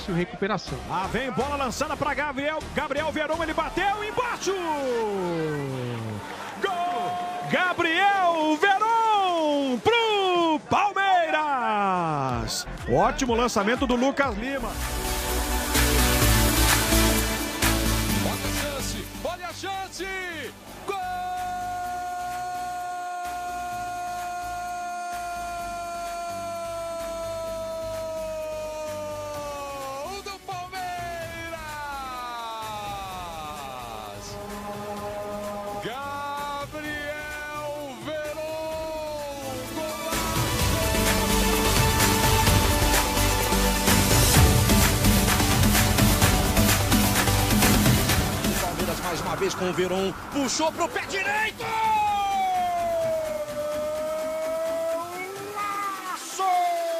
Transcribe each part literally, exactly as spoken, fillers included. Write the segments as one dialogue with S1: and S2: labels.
S1: difícil recuperação.
S2: Ah, vem bola lançada para Gabriel. Gabriel Veron, ele bateu embaixo. Gol! Gabriel Veron pro Palmeiras. Ótimo lançamento do Lucas Lima.
S3: Olha a chance, olha a chance. Gol! Do Palmeiras! Gabriel Veron!
S4: Palmeiras mais uma vez com o Veron, puxou pro pé direito! Golaço!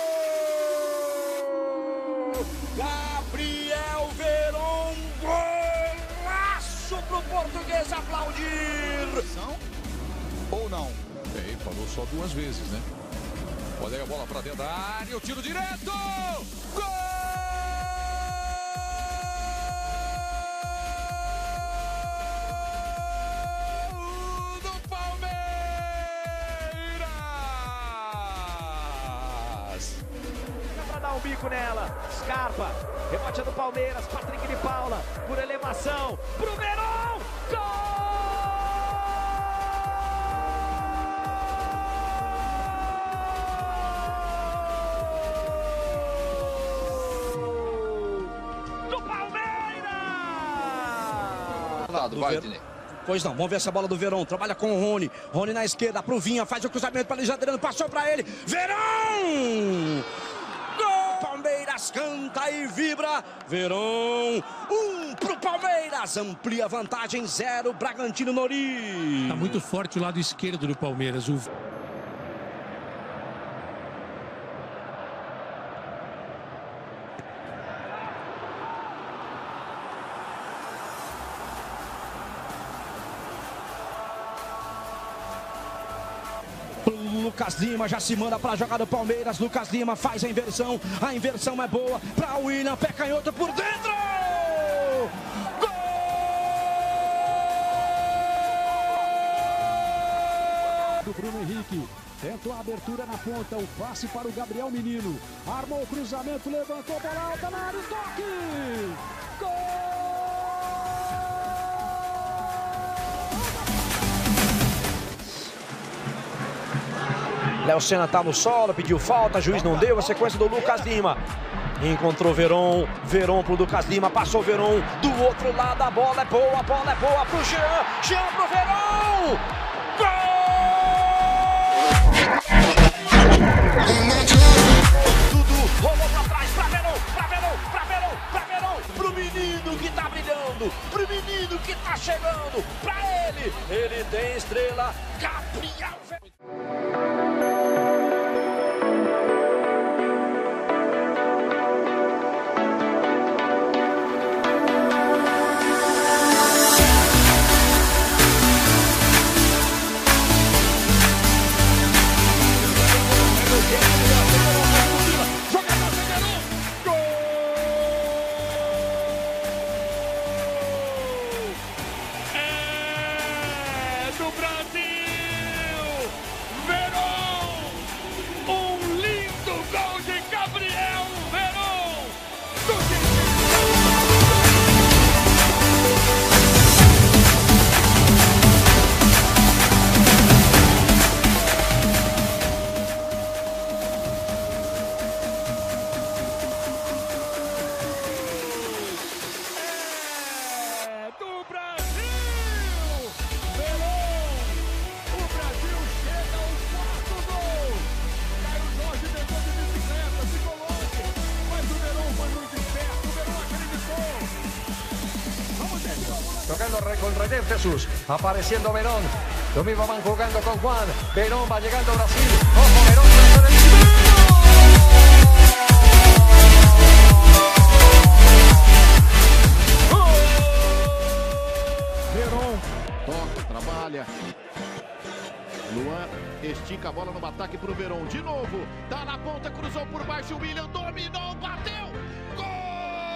S4: Gabriel Veron, golaço pro português aplaudir!
S3: Ou não? Bem, falou só duas vezes, né? Olha aí a bola pra dentro da área, o tiro direto! Gol!
S5: Pra dar um bico nela, Scarpa, rebote do Palmeiras, Patrick de Paula, por elevação, pro Veron, gol do Palmeiras!
S4: Do Ver... Pois não, vamos ver essa bola do Veron, trabalha com o Rony, Rony na esquerda, pro Vinha, faz o cruzamento para Luiz Adriano, passou para ele, Veron! Palmeiras canta e vibra, Veron, um pro Palmeiras, amplia a vantagem, zero, Bragantino Nori.
S1: Tá muito forte o lado esquerdo do Palmeiras. O...
S4: Lucas Lima já se manda para a jogada do Palmeiras. Lucas Lima faz a inversão. A inversão é boa para o William. Pé canhoto por dentro. Gol!
S6: Do Bruno Henrique. Tentou a abertura na ponta. O passe para o Gabriel Menino. Armou o cruzamento. Levantou, bola alta na área. Toque! Gol!
S4: Léo Senna tá no solo, pediu falta, juiz não deu, a sequência do Lucas Lima. Encontrou Veron, Veron pro Lucas Lima, passou Veron, do outro lado a bola é boa, a bola é boa pro Jean, Jean pro Veron! Gol! Dudu rolou pra trás, pra Veron, pra Veron, pra Veron, pra Veron, pro menino que tá brilhando, pro menino que tá chegando, pra ele, ele tem estrela, Gabriel Veron.
S5: do Brasil! Veron! Um lindo gol de Gabriel Veron! É do Brasil! Veron! O Brasil chega ao quarto gol! Caio Jorge tentou de bicicleta, ficou longe, mas o Veron foi muito esperto, o Veron acreditou! Vamos ver!
S7: Tocando con René Jesús, apareciendo Verón. Lo mismo van jugando con Juan. Verón va llegando a Brasil. Ojo, Verón lanzó el
S2: Veron toca, trabalha. Luan estica a bola no ataque pro Veron. De novo, tá na ponta, cruzou por baixo. O William dominou, bateu. Gol!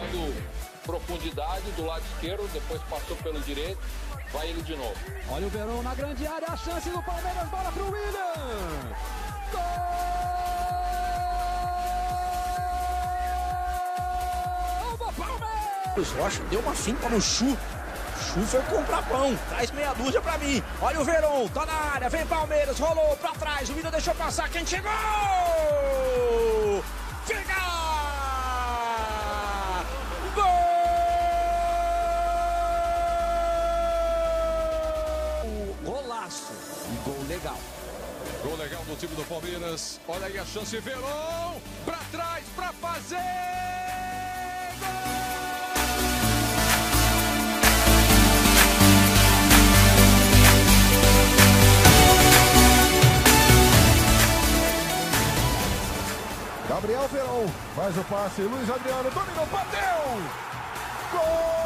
S8: buscando profundidade do lado esquerdo, depois passou pelo direito, vai ele de novo.
S6: Olha o Verón na grande área, a chance do Palmeiras, bola pro William! Gol do Palmeiras!
S4: Rocha deu uma finta no Chu. Chu foi comprar pão, traz meia dúzia pra mim. Olha o Verón, tá na área, vem Palmeiras, rolou pra trás, o William deixou passar, quem chegou? Fica! Golaço e gol legal.
S3: Gol legal do time do Palmeiras. Olha aí a chance, Verón. Pra trás, pra fazer.
S5: Gabriel Verón, faz o passe, Luiz Adriano, dominou, bateu! Gol!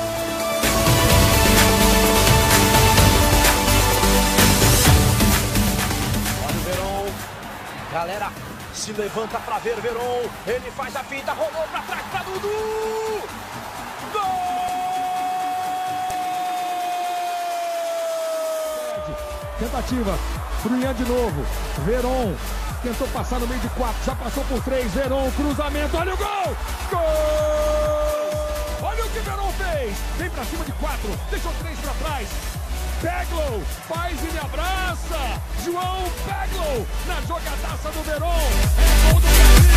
S4: Galera se levanta pra ver Verón, ele faz a finta, rolou pra trás pra Dudu! Gol!
S6: Tentativa, pro Ian de novo, Verón tentou passar no meio de quatro, já passou por três, Verón, cruzamento, olha o gol!
S2: Gol! Olha o que Verón fez! Vem pra cima de quatro, deixou três pra trás. Peglow faz e me abraça. João Peglow na jogadaça do Verón. É gol do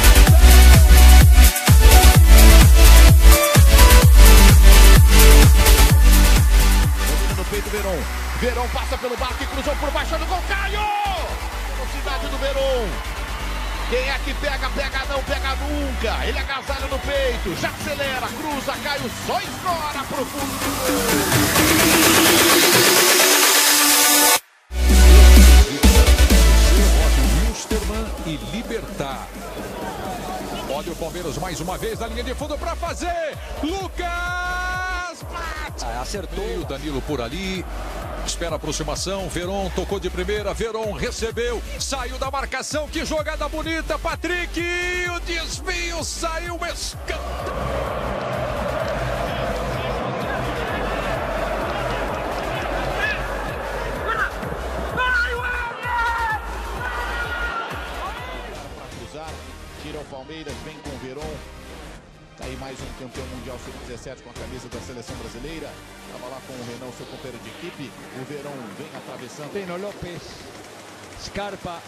S9: Domina no peito Verón. Verón passa pelo barco e cruzou por baixo do gol. Caio! Velocidade do Verón. Quem é que pega, pega não, pega nunca. Ele agasalha no peito, já acelera, cruza, Caio só escora pro fundo do gol.
S3: E Libertar. Olha o Palmeiras mais uma vez na linha de fundo para fazer. Lucas!
S4: Ah, acertou.
S3: O Danilo por ali. Espera a aproximação. Verón tocou de primeira. Verón recebeu. Saiu da marcação. Que jogada bonita. Patrick. O desvio saiu. Escândalo.
S9: Tira o Palmeiras, vem com o Verón. Tá aí mais um campeão mundial sub dezessete com a camisa da seleção brasileira. Tava lá com o Renan, seu companheiro de equipe. O Verón vem atravessando.
S6: Pino López, Scarpa.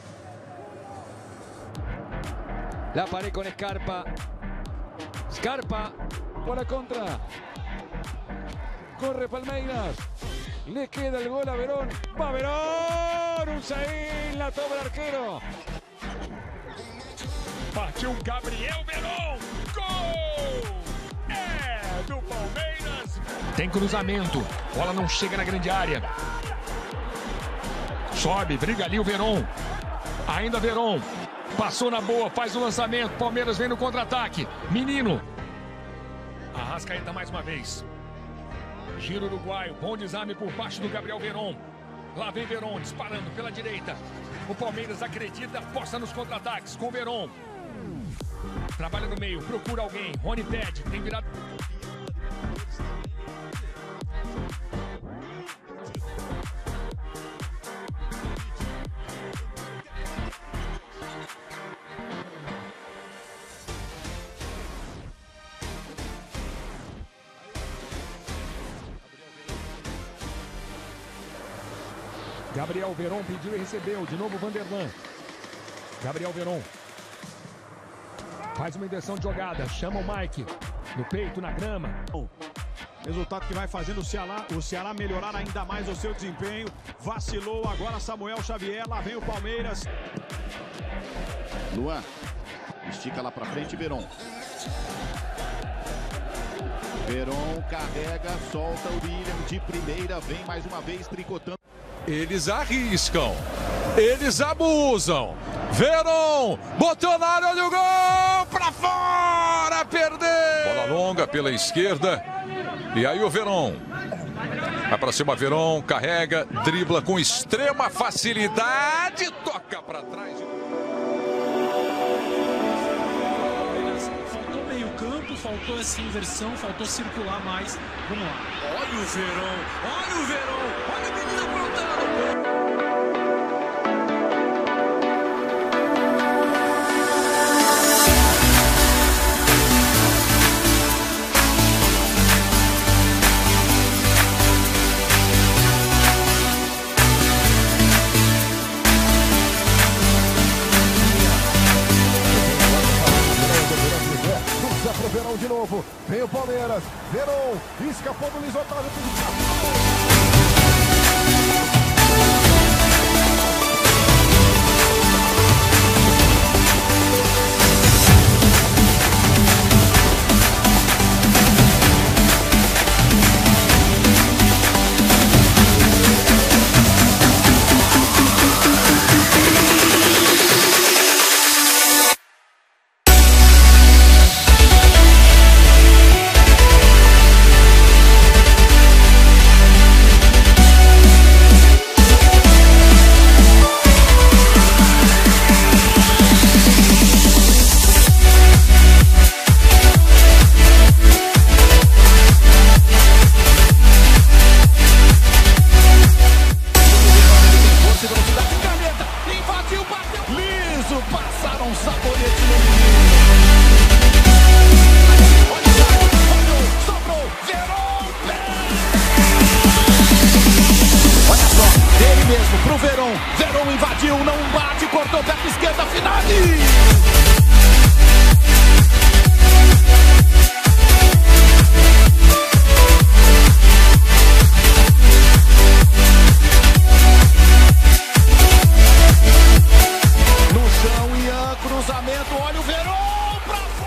S6: La pared con Scarpa. Scarpa por la contra. Corre Palmeiras. Le queda el gol a Verón. Va Verón. Hussein la toma el arquero.
S2: Partiu Gabriel Verón. Gol! É do Palmeiras. Tem cruzamento. Bola não chega na grande área. Sobe, briga ali o Verón. Ainda Verón. Passou na boa, faz o lançamento. Palmeiras vem no contra-ataque. Menino. Arrascaeta mais uma vez. Giro uruguaio. Bom desarme por baixo do Gabriel Verón. Lá vem Verón disparando pela direita. O Palmeiras acredita, aposta nos contra-ataques com o Verón. Trabalha no meio, procura alguém. Rony pede, tem virado. Gabriel Verón pediu e recebeu. De novo Vanderlan. Gabriel Verón. Faz uma inversão de jogada. Chama o Mike. No peito, na grama.
S10: Resultado que vai fazendo o Ceará, o Ceará melhorar ainda mais o seu desempenho. Vacilou agora Samuel Xavier. Lá vem o Palmeiras.
S9: Luan. Estica lá pra frente, Verón. Verón carrega, solta o William de primeira. Vem mais uma vez tricotando.
S3: Eles arriscam, eles abusam. Verón botou na área, olha o gol, pra fora, perdeu. Bola longa pela esquerda. E aí o Verón. Vai pra cima, Verón, carrega, dribla com extrema facilidade, toca pra trás.
S6: Faltou meio campo,
S1: faltou essa inversão, faltou circular mais. Vamos lá.
S4: Olha o Verón, olha o Verón, olha o menino aprontando.
S11: Verón de novo, vem o Palmeiras, Verón, escapou do Luiz Otávio.
S9: Passaram um sabonete no menino. Olha, olha, sobrou, Verón. Olha só, ele mesmo pro Verón. Verón invadiu, não bate, cortou perna esquerda, finale. Cruzamento, olha o Verón pra